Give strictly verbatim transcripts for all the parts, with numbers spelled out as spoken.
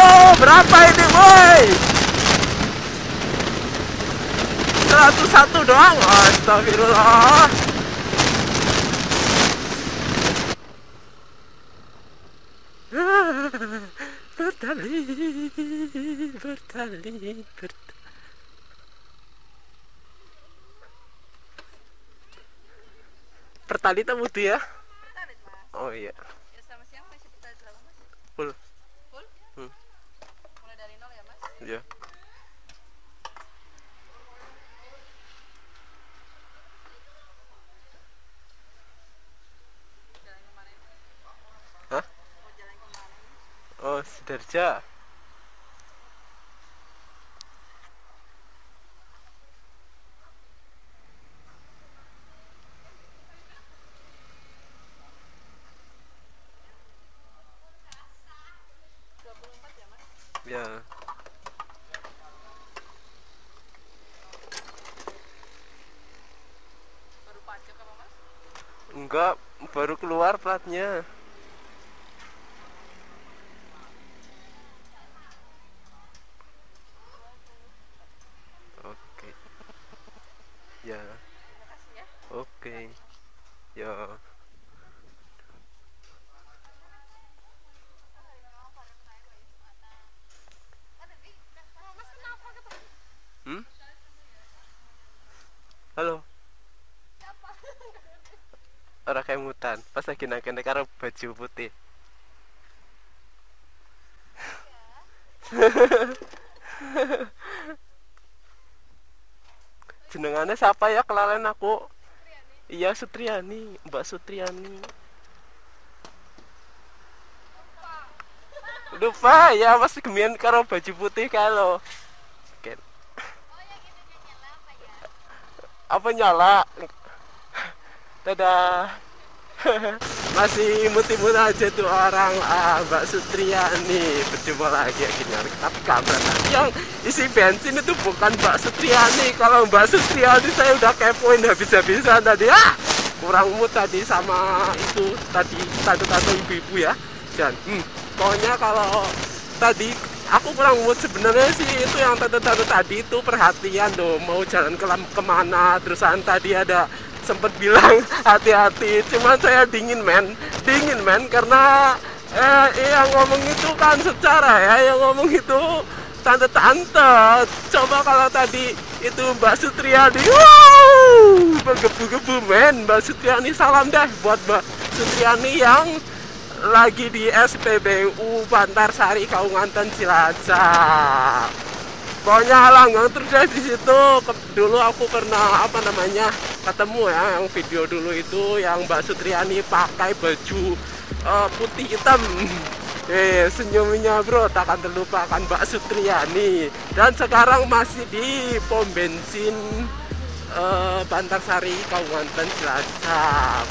berapa ini boy? seratus satu doang. Astagfirullah. Bertali, bertali, bertali. Pertali tak butuh ya? Pertalit, Mas. Oh iya. Ya selama siang masih pertalit berapa, Mas? Full. Full? Hmm. Mulai dari nol ya, Mas? Iya. Jalan kemana ini? Hah? Mau jalan kemana ini? Oh, Sidarja. dua puluh empat ya, Mas? Ya. Baru pajak apa, Mas? Enggak, baru keluar platnya. Oke. Ya. Terima kasih ya. Oke. Ya. Hmm? Halo. Orang kemutan pas lagi naik-naik karo baju putih. Jenengannya siapa ya, kelalen aku? Iya, Sutriani, Mbak Sutriani. Lupa ya, mas gemian karo baju putih kalau. Oke. Apa nyala? Dadah. Masih imut-imut aja tuh orang. Ah, Mbak Sutriani. Berjumpa lagi akhirnya. Tapi kabar yang isi bensin itu bukan Mbak Sutriani. Kalau Mbak Sutriani saya udah kepoin habis-habisan tadi. Ah, kurang mood tadi sama itu tadi tante-tante ibu-ibu ya. Dan hmm, pokoknya kalau tadi aku kurang mood sebenarnya sih itu yang tante-tante tadi itu perhatian loh, mau jalan ke kemana, terusan tadi ada sempet bilang hati-hati, cuman saya dingin men, dingin men karena eh, yang ngomong itu kan secara ya, yang ngomong itu tante-tante. Coba kalau tadi itu Mbak Sutriani, wow, bergebu-gebu men. Mbak Sutriani, salam deh buat Mbak Sutriani yang lagi di S P B U Bantarsari Kabupaten Cilacap. Pokoknya langgang terus deh di situ. Dulu aku pernah apa namanya ketemu ya, yang video dulu itu yang Mbak Sutriani pakai baju uh, putih hitam. Eh, senyumnya bro tak akan terlupakan Mbak Sutriani. Dan sekarang masih di pom bensin uh, Bantarsari Kabupaten Cilacap.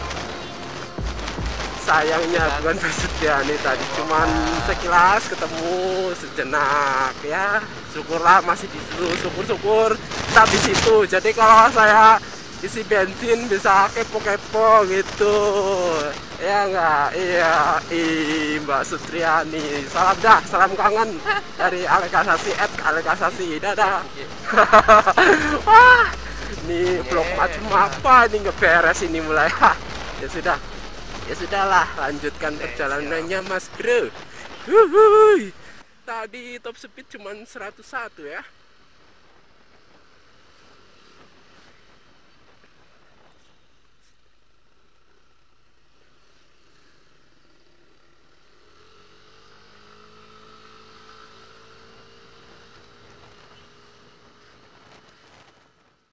Sayangnya bukan Mbak Sutriani tadi, cuman sekilas ketemu sejenak ya. Syukurlah masih di situ, syukur-syukur tetap di situ. Jadi kalau saya isi bensin bisa kepo-kepo gitu. Ya enggak? Iya, ih Mbak Sutriani. Salam dah, salam kangen dari Alekasasi at Alekasasi. Dadah. Wah, ini vlog macam apa ini ngeberes ini mulai. Ya sudah. Ya sudahlah, lanjutkan perjalanannya Mas Bro. Huhuy. Tadi top speed cuma seratus satu ya.